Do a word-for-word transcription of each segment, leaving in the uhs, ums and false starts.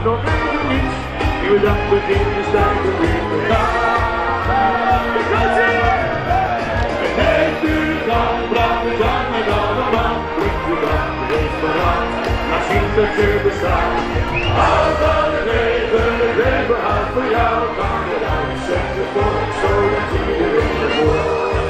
nog even niets. Nieuwe dag begint, we stijgen weer te gaan. Het heeft uur dan, brand de dag met alle brand. Brengt de dag de restaurant, laat zien dat je bestaat. Hou van het leven, het leven houdt voor jou. Kan er aan zetten voor het zo dat iedereen ervoor.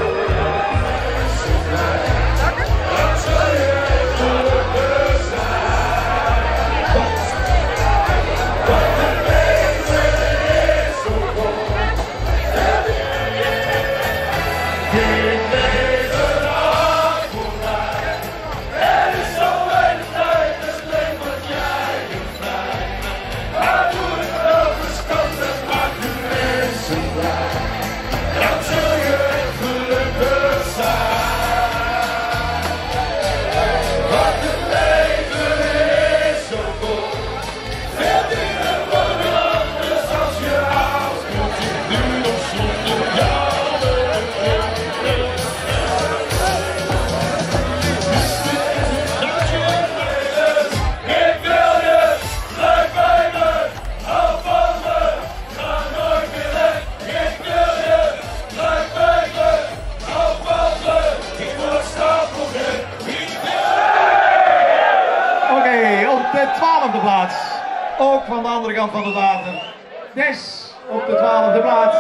twaalfde plaats, ook van de andere kant van het water. Des op de twaalfde plaats.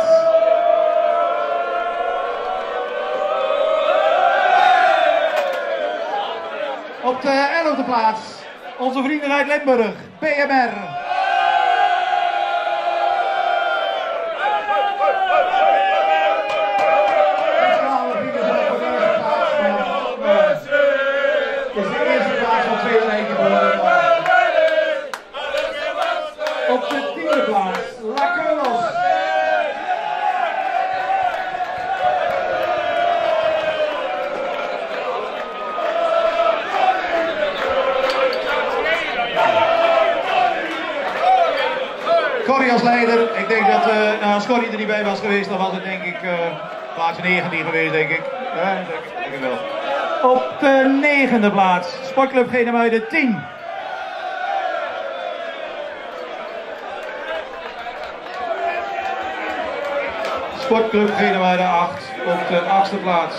Op de elfde plaats, onze vrienden uit Limburg, B M R. Op de tiende plaats, La Carlos. Corrie als leider. Ik denk dat, uh, nou, als Corrie er niet bij was geweest, dan was het denk ik uh, plaatsje negentien geweest, denk ik. Ja, denk, denk ik wel. Op de negende plaats, Sportclub Genemuiden tien. Sportclub Genemuiden acht op de achtste plaats.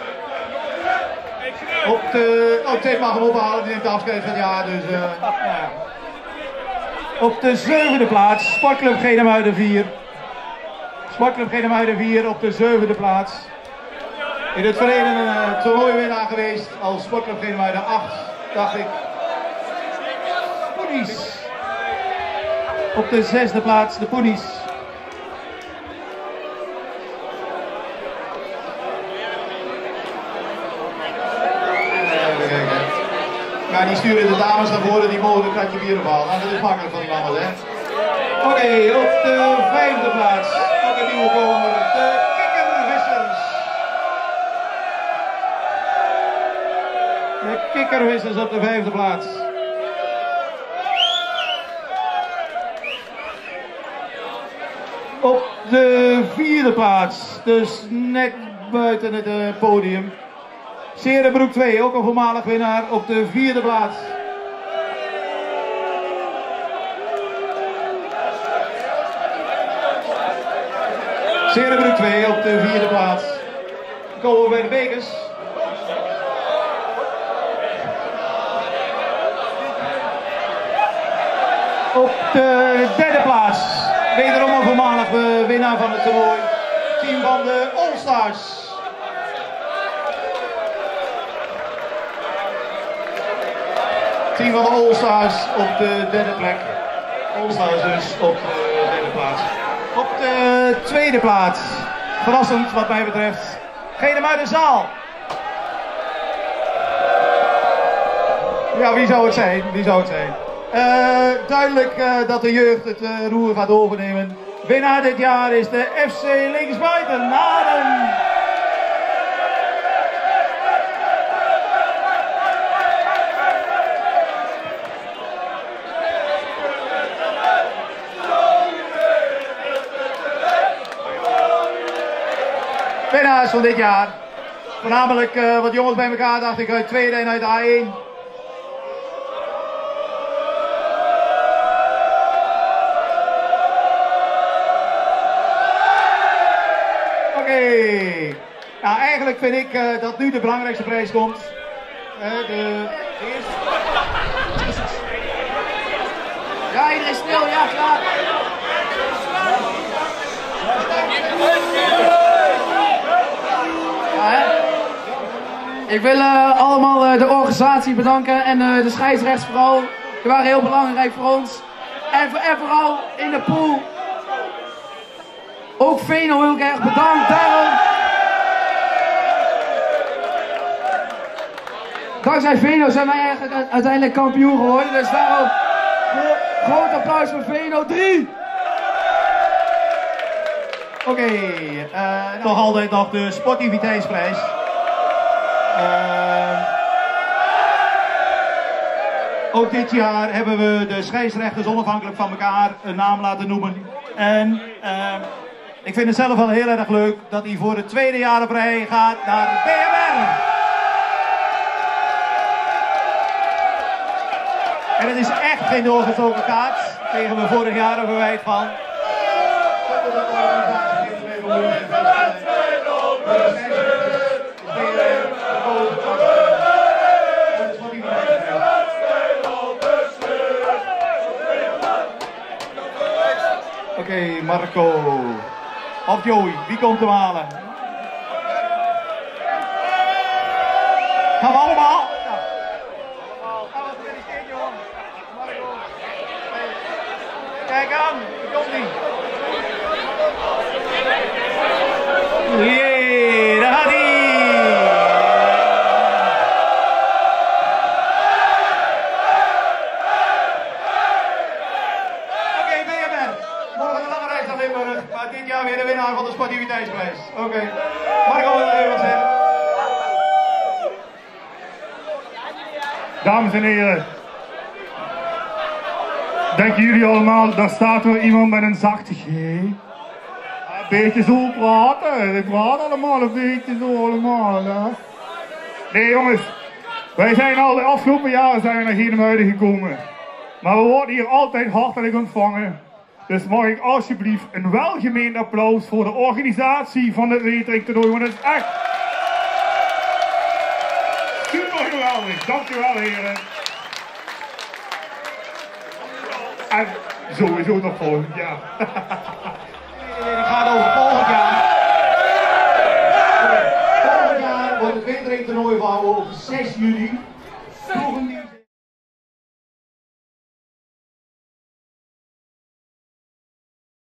Op de... Oh, Ted mag hem ophalen, die neemt de afscheid van het jaar, dus... Uh, ja. Op de zevende plaats, Sportclub Genemuiden vier. Sportclub Genemuiden vier op de zevende plaats. In het verleden een uh, toernooiwinnaar geweest als Sportclub Genemuiden acht, dacht ik. Poenies. Op de zesde plaats, de Poenies. Ja, die sturen de dames naar voren, die mogen een kratje bier ophalen. Nou, dat is makkelijk van die mannen, hè. Oké, okay, op de vijfde plaats, ook een nieuwe komer, de Kikkervissers. De Kikkervissers op de vijfde plaats. Op de vierde plaats, dus net buiten het uh, podium. Serenbroek twee, ook een voormalig winnaar op de vierde plaats. Serenbroek twee op de vierde plaats. Dan komen we bij de bekers. Op de derde plaats. Wederom een voormalig winnaar van het toernooi. Team van de All Stars. Team van de All Stars op de derde plek. All Stars dus op de derde plaats. Op de tweede plaats, verrassend wat mij betreft, Genemuidenzaal. Ja, wie zou het zijn? Wie zou het zijn? Uh, duidelijk uh, dat de jeugd het uh, roer gaat overnemen. Winnaar dit jaar is de F C Linksbuiten Naarden. Winnaars van dit jaar. Voornamelijk uh, wat jongens bij elkaar, dacht ik, uit tweede en uit A één. Okay. Nou, eigenlijk vind ik uh, dat nu de belangrijkste prijs komt. Uh, de eerste... Ja, iedereen stil, ja, klaar. Ja, hè? Ik wil uh, allemaal uh, de organisatie bedanken en uh, de scheidsrechts vooral. Die waren heel belangrijk voor ons. En, en vooral in de pool. Ook Veno heel erg bedankt daarom. Dankzij Veno zijn wij eigenlijk uiteindelijk kampioen geworden. Dus daarom gro groot applaus voor Veno drie. Oké, okay, uh, nog altijd nog de sportiviteitsprijs. Uh, ook dit jaar hebben we de scheidsrechters onafhankelijk van elkaar een naam laten noemen. En uh, ik vind het zelf wel heel erg leuk dat hij voor het tweede jaar op rij gaat naar B M R. En het is echt geen doorgestoken kaart. Kregen we vorig jaar een verwijt van. Oké, okay, Marco. Of Joey, wie komt hem halen? Gaan we allemaal? Ja. Marco. Kijk aan, daar komt hij. Jee, daar gaat hij. Oké, B M R. Morgen een lange reis naar Limburg, maar dit jaar weer de winnaar van de sportiviteitsprijs. Oké, okay. Marco wil er even wat zeggen. Dames en heren, denken jullie allemaal, daar staat weer iemand met een zachte G? Een beetje zo praten, ik praat allemaal een beetje zo allemaal. Hè? Nee jongens, wij zijn al de afgelopen jaren zijn we naar Genemuiden gekomen. Maar we worden hier altijd hartelijk ontvangen. Dus mag ik alsjeblieft een welgemeend applaus voor de organisatie van het Weteringtoernooi, want het is echt super geweldig. Dankjewel heren. En sowieso nog volgend jaar. Het gaat over volgend jaar. Volgend jaar wordt het Weteringtoernooi gehouden op zes juli.